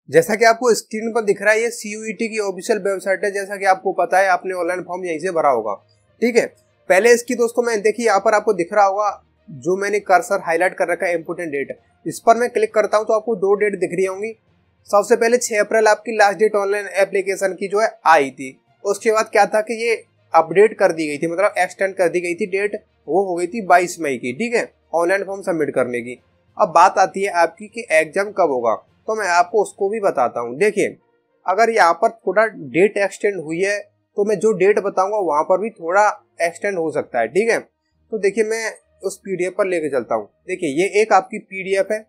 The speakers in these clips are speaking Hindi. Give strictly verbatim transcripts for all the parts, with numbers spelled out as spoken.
जैसा कि आपको स्क्रीन पर दिख रहा है, ये सीयूईटी की ऑफिशियल वेबसाइट है। जैसा कि आपको पता है, आपने ऑनलाइन फॉर्म यहीं से भरा होगा, ठीक है। पहले इसकी दोस्तों मैं देखिए यहाँ पर आपको दिख रहा होगा जो मैंने कर्सर हाईलाइट कर रखा है, इंपोर्टेंट डेट। इस पर मैं क्लिक करता हूँ तो आपको दो डेट दिख रही होंगी। सबसे पहले छह अप्रैल आपकी लास्ट डेट ऑनलाइन एप्लीकेशन की जो है आई थी। उसके बाद क्या था कि ये अपडेट कर दी गई थी, मतलब एक्सटेंड कर दी गई थी डेट, वो हो गई थी बाईस मई की, ठीक है, ऑनलाइन फॉर्म सबमिट करने की। अब बात आती है आपकी कि एग्जाम कब होगा, तो मैं आपको उसको भी बताता हूँ। देखिए, अगर यहाँ पर थोड़ा डेट एक्सटेंड हुई है तो मैं जो डेट बताऊंगा वहां पर भी थोड़ा एक्सटेंड हो सकता है, ठीक है। तो देखिए, मैं उस पीडीएफ पर लेके चलता हूँ। देखिए, ये एक आपकी पीडीएफ है,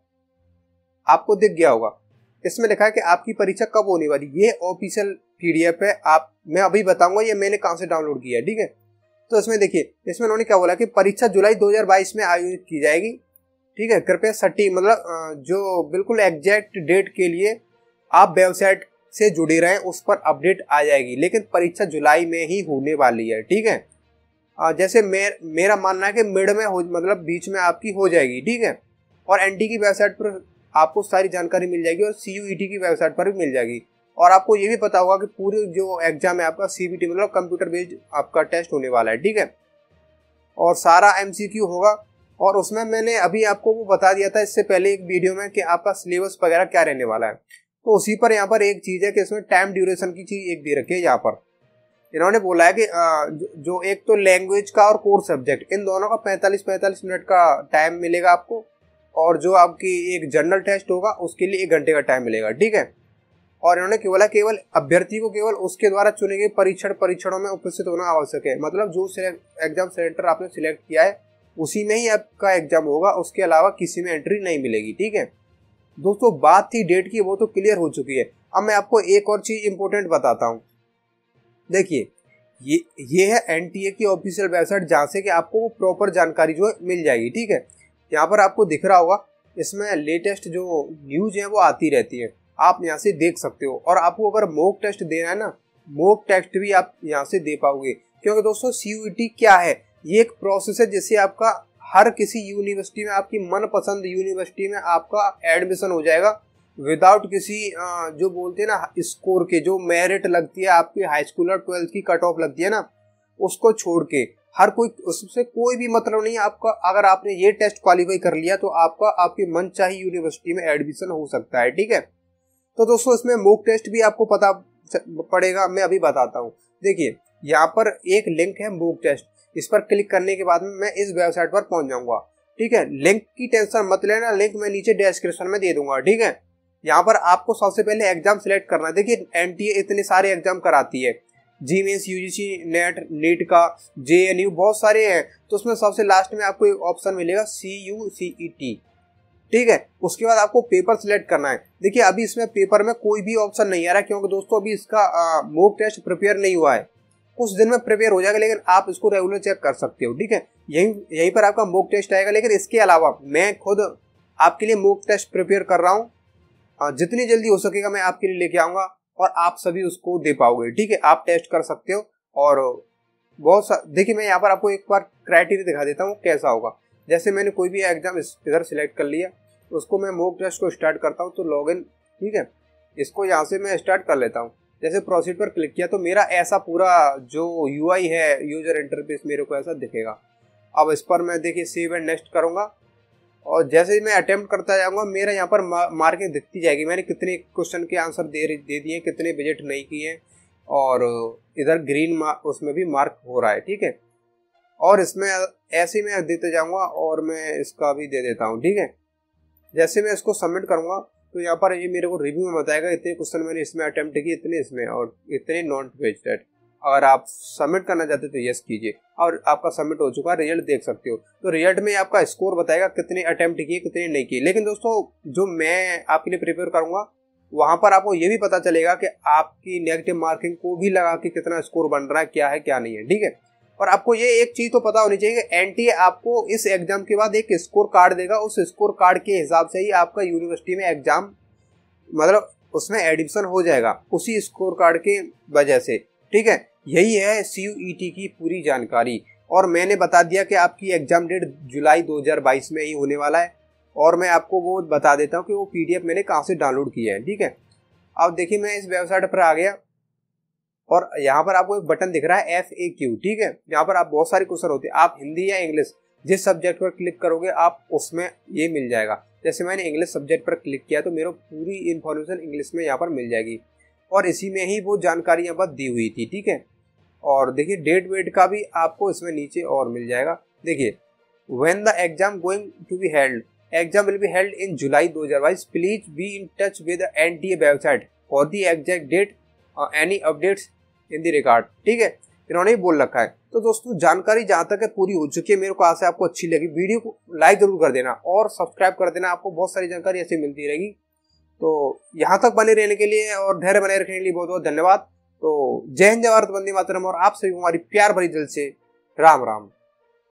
आपको दिख गया होगा। इसमें लिखा है कि आपकी परीक्षा कब होने वाली। ये ऑफिशियल पीडीएफ है, आप मैं अभी बताऊंगा ये मैंने कहां से डाउनलोड किया है, ठीक है। तो इसमें देखिए, इसमें उन्होंने क्या बोला कि परीक्षा जुलाई दो हज़ार बाईस में आयोजित की जाएगी, ठीक है। कृपया सटीक, मतलब जो बिल्कुल एग्जैक्ट डेट के लिए आप वेबसाइट से जुड़े रहें, उस पर अपडेट आ जाएगी। लेकिन परीक्षा जुलाई में ही होने वाली है, ठीक है। जैसे मेर, मेरा मानना है कि मिड में हो, मतलब बीच में आपकी हो जाएगी, ठीक है। और एनटी की वेबसाइट पर आपको सारी जानकारी मिल जाएगी और सीयूईटी की वेबसाइट पर भी मिल जाएगी। और आपको ये भी पता होगा कि पूरी जो एग्जाम है आपका सीबीटी, मतलब कंप्यूटर बेस्ड आपका टेस्ट होने वाला है, ठीक है। और सारा एमसीक्यू होगा। और उसमें मैंने अभी आपको वो बता दिया था इससे पहले एक वीडियो में कि आपका सिलेबस वगैरह क्या रहने वाला है। तो उसी पर यहाँ पर एक चीज है कि इसमें टाइम ड्यूरेशन की चीज एक दे रखी है। यहाँ पर इन्होंने बोला है कि जो एक तो लैंग्वेज का और कोर सब्जेक्ट, इन दोनों का पैंतालीस पैंतालीस मिनट का टाइम मिलेगा आपको। और जो आपकी एक जनरल टेस्ट होगा उसके लिए एक घंटे का टाइम मिलेगा, ठीक है। और इन्होंने बोला केवल अभ्यर्थी को केवल उसके द्वारा चुने गए परीक्षण परीक्षणों में उपस्थित होना आवश्यक है। मतलब जो एग्जाम सेंटर आपने सिलेक्ट किया है उसी में ही आपका एग्जाम होगा, उसके अलावा किसी में एंट्री नहीं मिलेगी, ठीक है। दोस्तों, बात थी डेट की, वो तो क्लियर हो चुकी है। अब मैं आपको एक और चीज इंपॉर्टेंट बताता हूँ। देखिए, ये ये है एनटीए की ऑफिशियल वेबसाइट, जहाँ से कि आपको वो प्रॉपर जानकारी जो है मिल जाएगी, ठीक है। यहाँ पर आपको दिख रहा होगा, इसमें लेटेस्ट जो न्यूज है वो आती रहती है, आप यहाँ से देख सकते हो। और आपको अगर मॉक टेस्ट देना है ना, मॉक टेस्ट भी आप यहाँ से दे पाओगे। क्योंकि दोस्तों, सीयूईटी क्या है, ये एक प्रोसेस है जिससे आपका हर किसी यूनिवर्सिटी में, आपकी मनपसंद यूनिवर्सिटी में आपका एडमिशन हो जाएगा विदाउट किसी जो बोलते हैं ना स्कोर के, जो मेरिट लगती है आपकी हाई स्कूल और ट्वेल्थ की कट ऑफ लगती है ना, उसको छोड़ के हर कोई, उससे कोई भी मतलब नहीं है आपका। अगर आपने ये टेस्ट क्वालिफाई कर लिया तो आपका आपकी मनचाही यूनिवर्सिटी में एडमिशन हो सकता है, ठीक है। तो दोस्तों, इसमें मॉक टेस्ट भी आपको पता पड़ेगा, मैं अभी बताता हूँ। देखिए, यहाँ पर एक लिंक है मॉक टेस्ट, इस पर क्लिक करने के बाद में मैं इस वेबसाइट पर पहुंच जाऊंगा, ठीक है। लिंक की टेंशन मत लेना, लिंक मैं नीचे डिस्क्रिप्शन में दे दूंगा, ठीक है। यहाँ पर आपको सबसे पहले एग्जाम सिलेक्ट करना है। देखिए, एनटीए इतने सारे एग्जाम कराती है, JEE Mains, UGC NET, NEET का, जेएनयू, बहुत सारे हैं। तो उसमें सबसे लास्ट में आपको एक ऑप्शन मिलेगा सी यू सी ई टी, ठीक है। उसके बाद आपको पेपर सिलेक्ट करना है। देखिए, अभी इसमें पेपर में कोई भी ऑप्शन नहीं आ रहा, क्योंकि दोस्तों अभी इसका मॉक टेस्ट प्रिपेयर नहीं हुआ है। कुछ दिन में प्रिपेयर हो जाएगा, लेकिन आप इसको रेगुलर चेक कर सकते हो, ठीक है। यहीं यहीं पर आपका मॉक टेस्ट आएगा। लेकिन इसके अलावा मैं खुद आपके लिए मॉक टेस्ट प्रिपेयर कर रहा हूँ, जितनी जल्दी हो सकेगा मैं आपके लिए लेके आऊंगा और आप सभी उसको दे पाओगे, ठीक है। आप टेस्ट कर सकते हो। और बहुत सा देखिए, मैं यहाँ पर आपको एक बार क्राइटेरिया दिखा देता हूँ कैसा होगा। जैसे मैंने कोई भी एग्जाम इधर सिलेक्ट कर लिया, उसको मैं मॉक टेस्ट को स्टार्ट करता हूँ, तो लॉगिन, ठीक है, इसको यहाँ से मैं स्टार्ट कर लेता हूँ। जैसे प्रोसीड पर क्लिक किया तो मेरा ऐसा पूरा जो यूआई है, यूजर इंटरफेस, मेरे को ऐसा दिखेगा। अब इस पर मैं देखिए सेव एंड नेक्स्ट करूँगा, और जैसे ही मैं अटेम्प्ट करता जाऊंगा मेरा यहाँ पर मार्किंग दिखती जाएगी, मैंने कितने क्वेश्चन के आंसर दे दे दिए, कितने विजिट नहीं किए, और इधर ग्रीन उसमें भी मार्क हो रहा है, ठीक है। और इसमें ऐसे ही मैं देते जाऊंगा और मैं इसका भी दे देता हूँ, ठीक है। जैसे मैं इसको सबमिट करूंगा तो यहाँ पर ये मेरे को रिव्यू में बताएगा इतने क्वेश्चन मैंने इसमें अटेम्प्ट किए, इतने इसमें, और इतने नॉट वेस्टेड। अगर आप सबमिट करना चाहते तो यस कीजिए, और आपका सबमिट हो चुका है, रिजल्ट देख सकते हो। तो रिजल्ट में आपका स्कोर बताएगा कितने अटेम्प्ट किए, कितने नहीं किए। लेकिन दोस्तों, जो मैं आपके लिए प्रिपेयर करूंगा वहां पर आपको ये भी पता चलेगा कि आपकी नेगेटिव मार्किंग को भी लगा के कितना स्कोर बन रहा है, क्या है क्या नहीं है, ठीक है। और आपको ये एक चीज तो पता होनी चाहिए कि एनटीए आपको इस एग्जाम के बाद एक स्कोर कार्ड देगा, उस स्कोर कार्ड के हिसाब से ही आपका यूनिवर्सिटी में एग्जाम, मतलब उसमें एडमिशन हो जाएगा उसी स्कोर कार्ड के वजह से, ठीक है। यही है सीयूईटी की पूरी जानकारी। और मैंने बता दिया कि आपकी एग्जाम डेट जुलाई दो हज़ार बाईस में ही होने वाला है। और मैं आपको वो बता देता हूँ कि वो पीडीएफ मैंने कहाँ से डाउनलोड किया है, ठीक है। अब देखिए मैं इस वेबसाइट पर आ गया और यहाँ पर आपको एक बटन दिख रहा है एफ ए क्यू, ठीक है। यहाँ पर आप बहुत सारे क्वेश्चन होते हैं, आप हिंदी या इंग्लिश जिस सब्जेक्ट पर क्लिक करोगे आप उसमें ये मिल जाएगा। जैसे मैंने इंग्लिश सब्जेक्ट पर क्लिक किया तो मेरे पूरी इन्फॉर्मेशन इंग्लिश में यहाँ पर मिल जाएगी और इसी में ही वो जानकारी यहाँ पर दी हुई थी, ठीक है। और देखिए डेट वेट का भी आपको इसमें नीचे और मिल जाएगा। देखिए when the exam going to be held, exam will be held in July दो हजार बाईस, please be in touch with N T A website for the exact date any updates in the record, ठीक है। इन्होंने ही बोल रखा है। तो दोस्तों जानकारी जहाँ तक है पूरी हो चुकी है। मेरे को आशा आपको अच्छी लगी। वीडियो को लाइक जरूर कर देना और सब्सक्राइब कर देना, आपको बहुत सारी जानकारी ऐसी मिलती रहेगी। तो यहाँ तक बने रहने के लिए और धैर्य बने रखने के लिए बहुत बहुत धन्यवाद। तो जय हिंद, जय भारत, वंदे मातरम और आप सभी को हमारी प्यार भरी दिल से राम राम।